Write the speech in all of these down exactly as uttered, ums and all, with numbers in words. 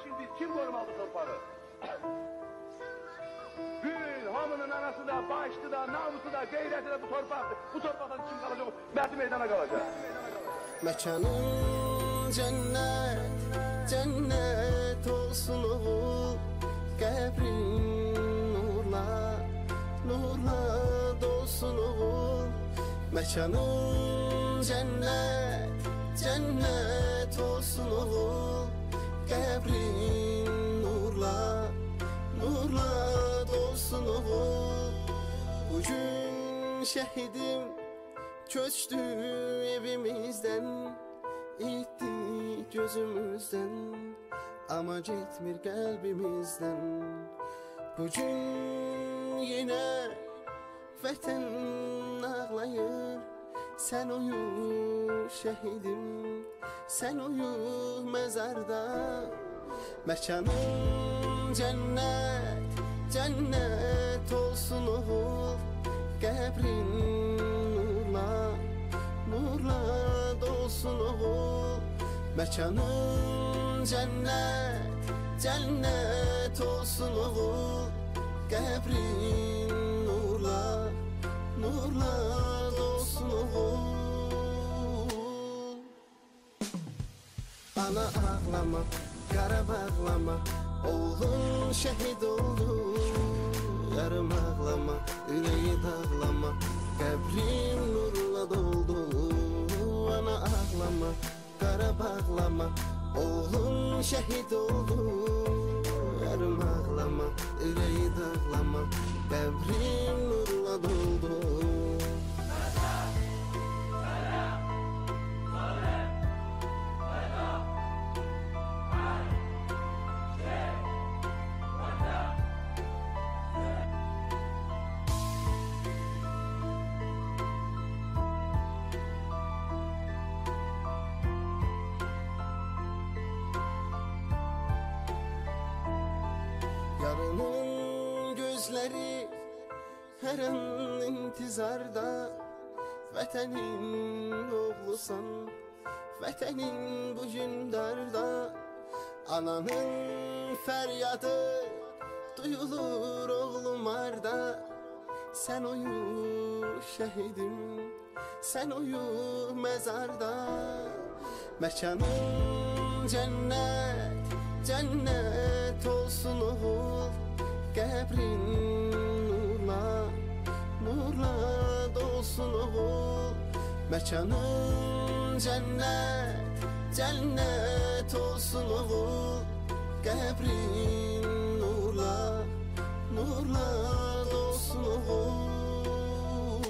şimdi kim korumalı torpağı? Gül, hamının anası da, başlı da, namusu da, gayreti de bu torpaktır. Bu torpaktan kim kalacak? Merti meydana kalacak. Mekanın cennet, cennet olsun oğul. Qəbrin nurla, nurla dolsun oğul. Mekanın cennet, cennet olsun oğul. Qəbrin nurla, nurla dolsun oğul. Bugün şehidim köçtü evimizden, itti gözümüzden, ama gitmir kalbimizden. Bugün yine vətən ağlayır. Sen uyu şehidim, sen uyu mezarda. Mekanın cennet, cennet olsun oğul. Qəbrin nurla, nurla dolsun oğul. Mekanın cennet, cennet olsun oğul. Qəbrin nurla, nurla dolsun oğul. Ana ağlama, qara bağlama, oğlun şehid oldu. Yarım ağlama, yüreği dağlama, qəbrin nurla doldu. Ana ağlama, qara bağlama, oğlun şehid oldu. Yarım ağlama, yüreği dağlama, qəbrin nurla doldu. Yarının gözleri her an intizarda. Vətənin oğlusan, vətənin bugün darda. Ananın fəryadı duyulur oğlum arda. Sen uyu şehidim, sen uyu mezarda. Mekanın cennet, cennet olsun oğul. Qəbrin nurla, nurla dolsun oğul. Mekanın cennet, cennet olsun oğul. Qəbrin nurla, nurla dolsun oğul.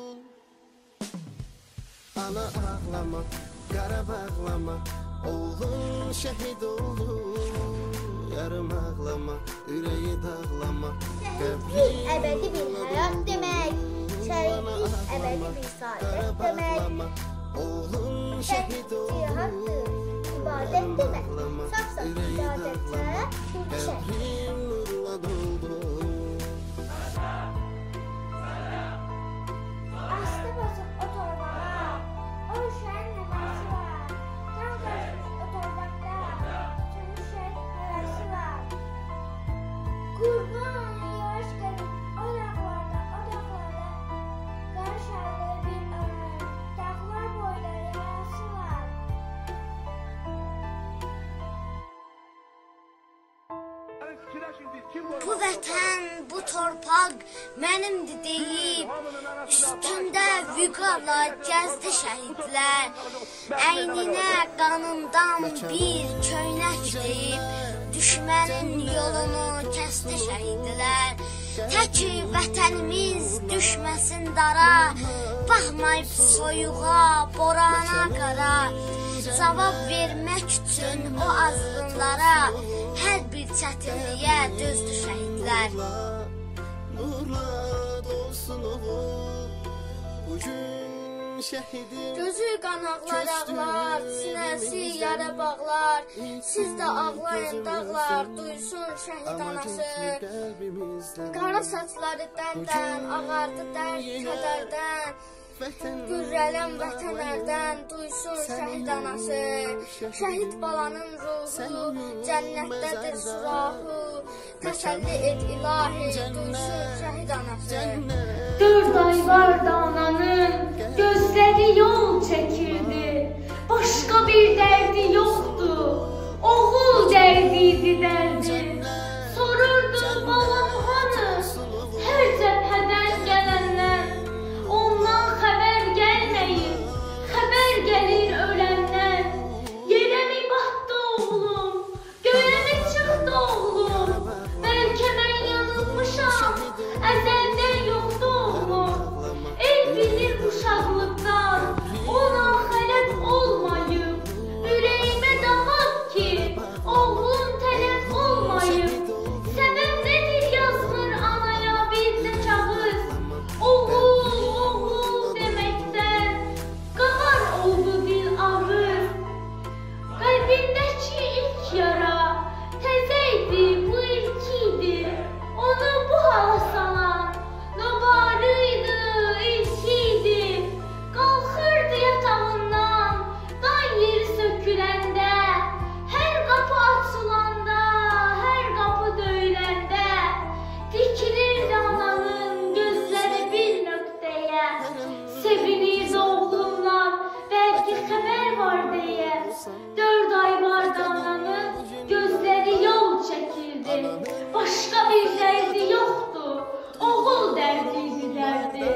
Ana ağlama, qara bağlama, oğlun şehid oldu. Yarım ağlama, yüreği dağlama. Şəhidlik əbədi bir həyat demək, şəhidlik əbədi bir saadət demək. Oğlun şehid oldu. Cihattır, ibadət demək. Saf-saf ibadətə düşək. Qəbrin nurla doldu. Aslı basıb o torbağa, o uşağın nəfəsi var. Qan qaçmış o torbaqda, sönmüş şəhid həvəsi var. Qurban yavaş gəlin o dağlarda, o dağlarda. Qara şarlı bir ömür, dağlar boyda yarası var. Bu vətən, bu torpaq mənimdir deyib, üstündə vüqarla gəzdi şəhidlər. Əyninə qanından bir köynək deyib, düşmənin yolunu kəsdi şəhidlər. Təki vətənimiz düşməsin dara, baxmayıb soyuğa, borana qara. Cavab vermək üçün o azğınlara, hər bir çətinliyə dözdü şəhidlər. Nurla dolsun oğul. Bugün şehidim. Gözü qanaqlar ağlar, sinəsi yara bağlar. Siz də ağlayın dağlar, duysun şəhid anası. Qara saçları dəndən, ağardı dərd kədərdən. Gürrələn vətənlərdən duysun şəhid anası. Şəhid balanın ruhu cənnətdədir surahu. Təsəlli et ilahi, duysun şəhid anası. Dörd ay vardı ananın, gözləri yol çəkirdi. Başqa bir dərdi yoxdu, oğul dərdiydi dərdi. Sorurdu balam hanı, hər cəbhədən gələnlər. Ondan xəbər gəlməyib, xəbər gəlir öləndən. Yerə mi batdı oğlum, göyə mi çıxdı oğlum? Bəlkə mən yanılmışam, əzəldən yoxdu oğlum. El bilir uşaqlıqdan, ona xələt olmayıb. Ürəyimə damaq ki, oğlum tələf olmayıb. Səbəb nədir yazmır anaya bir də kağız? Oğul, oğul deməkdən qahar oldu dil ağır. Qəlbindəki ilk yara təzə idi, bu ilkiydi. Onu bu hala salan nobarıydı, ilkiydi. Qalxırdı yatağından, dan yeri söküləndə. Hər qapı açılanda, hər qapı döyüləndə. Dikilirdi ananın gözləri bir nöqtəyə. Sevinirdi oğlundan, bəlkə xəbər var deyə. Dörd ay vardı ananın, gözləri yol çəkirdi. Başqa bir dərdi yoxdu, oğul dərdiydi dərdi.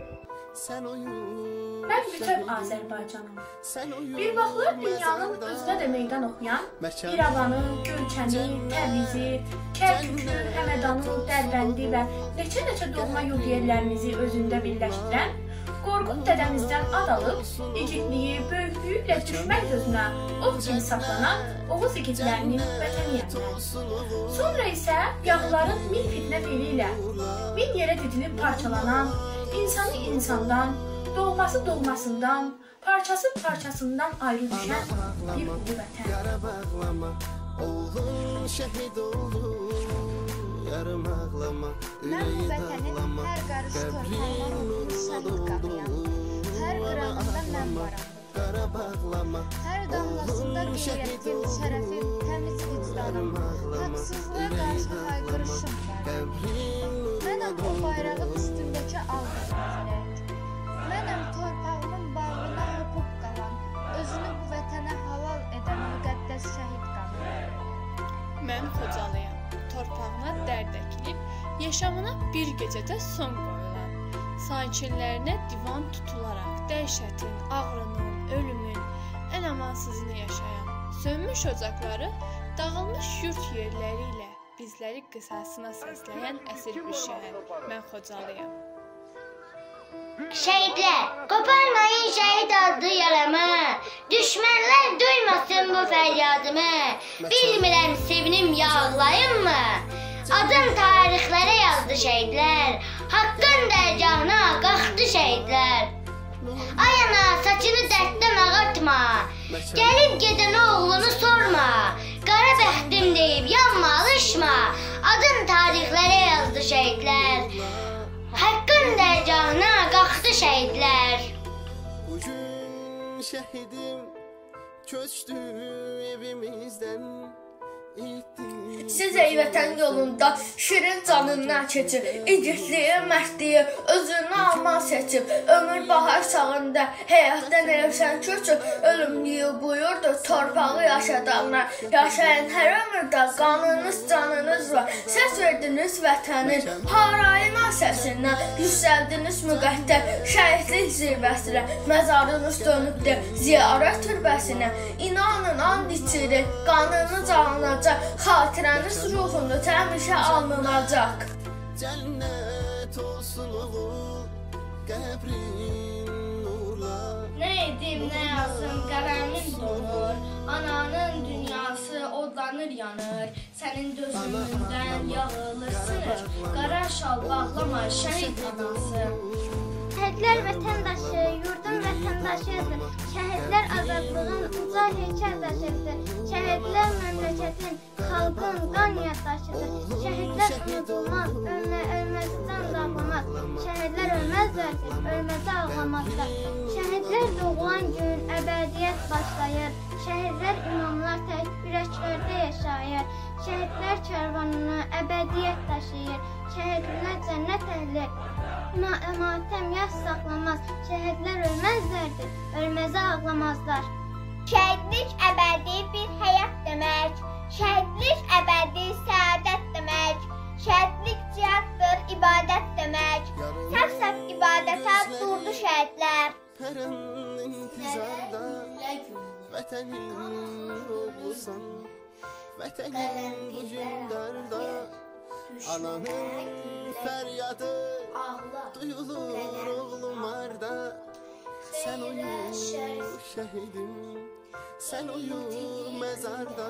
Mən bütöv Azərbaycanım. Bir vaxtlar dünyanın özünə də meydan oxuyan İrəvanı, Göyçəni, Təbrizi, Kərkükü, Həmədanı, Dərbəndi və neçə-neçə doğma yurd yerlərimizi özündə birləşdirən, Qorqud dədəmizdən ad alıb, igidliyi, böyüklüyü ilə düşmən gözünə ov kimi saxlanan Oğuz igidlərinin vətəniyəm. Sonra isə yağların min fitnə fili ilə, min yerə didilib parçalanan, insanı insandan, doğması doğmasından, parçası parçasından ayrı düşən bir ulu vətən. Oğlum şəhid oldu, yarım ağlama, Mən bu vətənin hər qarış torpağına şəhid qanıyam. Hər qırağında mən varam. Hər damlasında qeyrətim, şərəfim, təmiz vicdanım, haqsızlığa qarşı haykırışım var. Mənəm o bayrağın üstündəki al qazanacaq. Mənəm torpağımın bağrına hüquq qalan, özünü bu vətənə halal edən müqəddəs şəhid qanı. Mən Xocalıyam, torpağına dərd əkilib, yaşamına bir gecədə son qoyulan, sakinlərinə divan tutularaq dəhşətin, ağrının, ölümün, ən amansızını yaşayan, sönmüş ocaqları, dağılmış yurt yerləri ilə bizləri qisasına səsləyən əsir bir şəhər. Mən Xocalıyam. Şəhidlər, qoparmayın şəhid adlı yaramı, düşmənlər duymasın bu fəryadımı. Bilmirəm sevinim yağlayım mı? Adım tarixlərə yazdı şəhidlər, haqqın dərgahına qalxdı şəhidlər. Ay ana, saçını dərddən ağartma, gəlib gedən oğlunu sorma. Qara bəxtim deyib yanma, alışma, adım tarixlərə yazdı şəhidlər. Haqqın dərgahına qalxdı şəhidlər. Bugün şəhidim köçdü evimizdən. Siz ey vətən yolunda şirin canından keçib, igidliyi, mərdliyi özünü aman seçib, ömür bahar çağında həyatdan eləsən köçüb, ölümlüyü buyurdu torpağı yaşadanlar. Yaşayın hər ömürdə qanınız, canınız var, səs verdiniz vətənin harayına səsindən, yüksəldiniz müqəddər şəhidlik zirvəsinə, məzarınız dönübdür ziyarət türbəsinə. İnanın and içirik, qanını canlanacaq, xatirəniz ruhunu təmişə alınacaq. Cənnət olsun oğul, qəbrin nurla. Nə edim, nə yazım, qələmim donur. Ananın dünyası odlanır, yanır. Sənin dözümündən yağılır, sınır. Qara şal bağlama şəhid anası. Şəhidlər vətəndaşı, yurdun vətəndaşıdır. Şəhidlər azadlığın uca heykəl daşıdır. Şəhidlər məmləkətin xalq xalqın qan yaddaşıdır. Şəhidlər unudulmaz, ölmə, ölməzdən dağlamaz. Şəhidlər ölməzlərdir, ölməzə ağlamazlar. Şəhidlər doğulan gün əbədiyyət başlayır. Şəhidlər imamlar tək ürəklərdə yaşayır. Şəhidlər kərvanını əbədiyyət daşıyır. Şəhidlər cənnət əhli matəm yas saxlamaz. Şəhidlər ölməzlərdir, ölməzə ağlamazlar. Şəhidlik əbədi bir həyat demək. Şəhidlik əbədi səadət demək. Şəhidlik cihaddır, ibadət demək. Səf-səf ibadətə durdu şəhidlər. Hər an intizarda vətənin oğlusan. Vətənin bu günlərdə ananın fəryadı duyulur oğlum arda. Sən uyu şəhidim, sən uyu məzarda.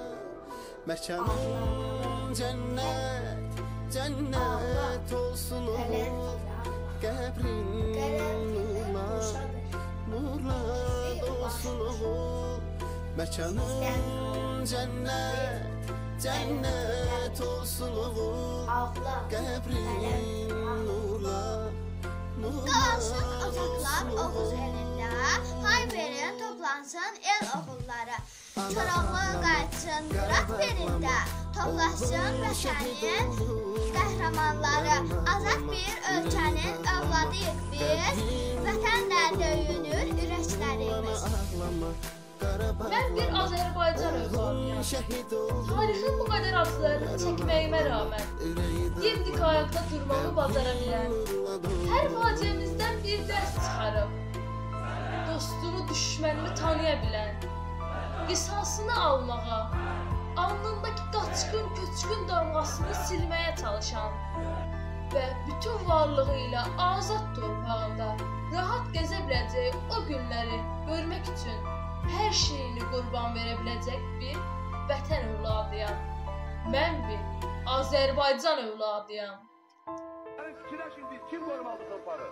Məkanın cənnət, cənnət olsun oğul. Qəbrin nurla, nurla dolsun oğul. Məkanın cənnət, cənnət olsun oğul. Qəbrin nurla, Qalsın ocaqlar Oğuz elində, hay verin toplansın el oğulları. Çoraqlı qayıtsın Murat belində, toplasın vətənin qəhrəmanları. Azad bir ölkənin övladıyıq biz, vətənlə döyünür ürəklərimiz. Mən bir Azərbaycan övladıyam. Tarixin bu qədər acılarını çəkməyimə rağmen dimdik ayaqda durmamı bacara bilən, hər faciəmizdən bir dərs çıxarıb, dostunu, düşmənini tanıya bilən, qisasını almağa, alnındakı qaçqın, köçkün damğasını silməyə çalışan və bütün varlığı ilə azad torpağında rahat gəzə biləcəyi o günləri görmək üçün hər şeyini qurban verə biləcək bir vətən övladıyam. Mən bir Azərbaycan övladıyam. Fikirləşin biz, kim qorumalı torpağı?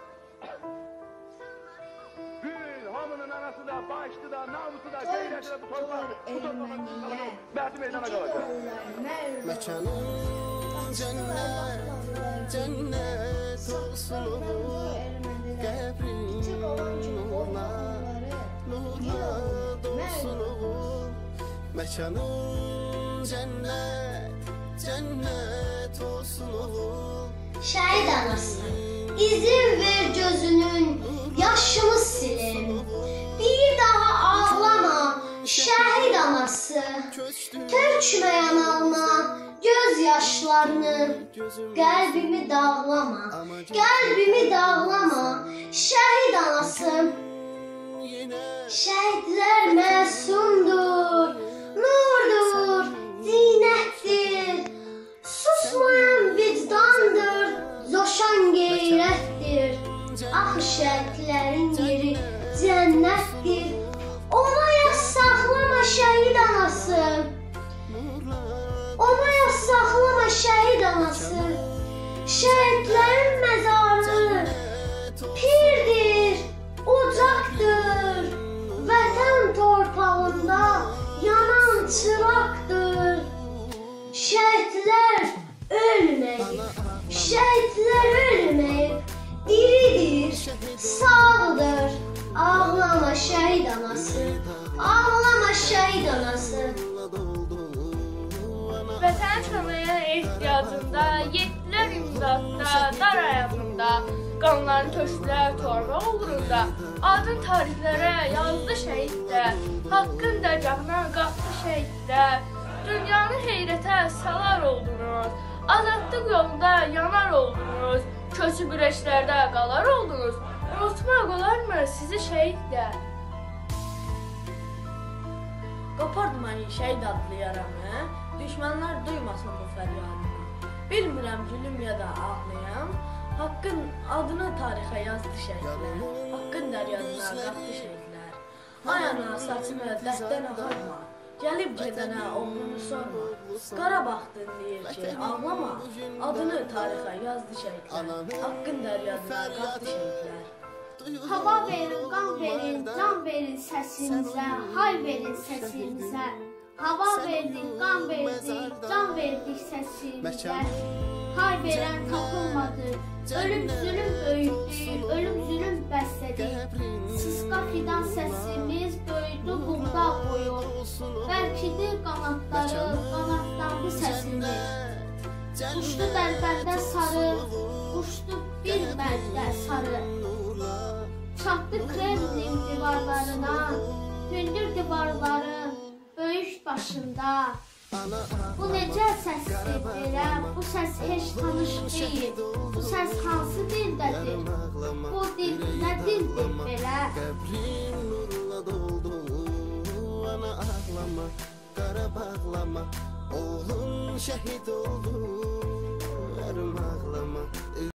Gün, hamının anası da, başlı da, namusu da, qeyrəti də bu torpaq, bu torpaqın çıxarılıb, Məhdi meydana qalacaq. Məkanın cənnət, cənnət olsun oğul. Qəbrin nurla, nurla dolsun oğul. Məkanın cənnət, cənnət olsun oğul. Şəhid anası, izin ver gözünün, yaşımı silin. Bir daha ağlama, şəhid anası. Tökmə yanağıma göz yaşlarını. Qəlbimi dağlama, qəlbimi dağlama, şəhid anası. Şəhidlər məsumdur, nurdur, zinətdir. Susmayan vicdandır, zoşan qeyrətdir. Ah şəhidlərin yeri cənnətdir. Ona yaz saxlama şəhid anası. Ona yaz saxlama şəhid anası. Şəhidlərin məzarı pirdir, ocaqdır. Vətən torpağında yanan çıraqdır. Şəhidlər ölməyib, şəhidlər ölməyib, diridir, sağdır. Ağlama şəhid anası, ağlama şəhid anası. Vətən tanıya ehtiyacında, yetdilər imzadda, dar ayağında, qanlarını tökdülər torpaq uğrunda, adın tarixlərə yazdı şəhidlər, haqqın dərgahına qalxdı şəhidlər, dünyanı heyrətə salar oldunuz, azadlıq yolunda yanar oldunuz, köçüb ürəklərdə qalar oldunuz, unutmaq olarmı sizi şəhidlər? Qopardı məni şəhid adlı yaramı, düşmənlər duymasın bu fəryadımı. Bilmirəm gülüm ya da ağlayam, haqqın adını tarixə yazdı şəhidlər, haqqın dəryadına qatdı şəhidlər. Ay ana saçını dəstən ağarma, gəlib gedənə oğlunu sorma. Qarabağdın deyir ki, ağlama, adını tarixə yazdı şəhidlər, haqqın dəryadına qatdı şəhidlər. Hava verin, qan verin, can verin səsimizə, hay verin səsimizə. Hava verdik, qan verdik, nəsibdə. Hay verən tapılmadı, ölüm zülüm böyüdü, ölüm zülüm bəslədi. Siska fidan səsimiz böyüdü buğda boyu, bərkidir qanatları, qanatlandı səsimiz. Uçdu dərbəndə sarı, uçdu bir məndə sarı. Çatdı Kremlin divarlarına, hündür divarların böyük başında. Bu necə səsdir belə, bu səs heç tanış deyil. Bu səs hansı dildədir? Bu dil nə dildir belə? Qəbrin nurla doldu, ana ağlama, qara bağlama. Oğlum şəhid oldu, ərim ağlama.